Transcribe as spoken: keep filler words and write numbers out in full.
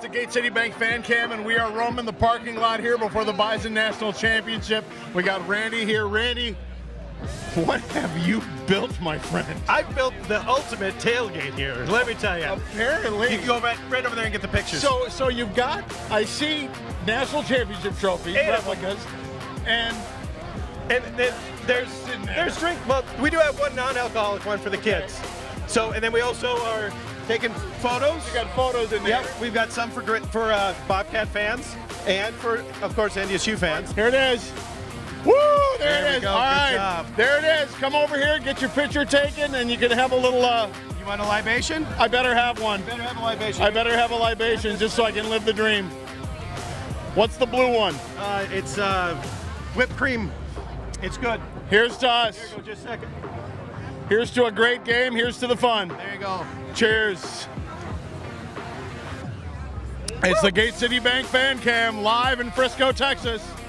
It's a Gate City Bank Fan Cam, and we are roaming the parking lot here before the Bison National Championship. We got Randy here. Randy, what have you built, my friend? I built the ultimate tailgate here, let me tell you. Apparently. You can go right, right over there and get the pictures. So, so you've got, I see, National Championship trophies, Eight replicas, and... And then there's, there? there's drink, well, we do have one non-alcoholic one for the kids. So, and then we also are taking photos. You got photos in there. Yep, we've got some for grit for uh, Bobcat fans and for, of course, N D S U fans. Here it is. Woo! There, There it we is. go. All Good right. job. There it is. Come over here, get your picture taken, and you can have a little, uh, You want a libation? I better have one. You better have a libation. I better have a libation just so I can live the dream. What's the blue one? Uh, it's uh, whipped cream. It's good. Here's to us. Here you go, just a second. Here's to a great game. Here's to the fun. There you go. Cheers. It's the Gate City Bank Fan Cam live in Frisco, Texas.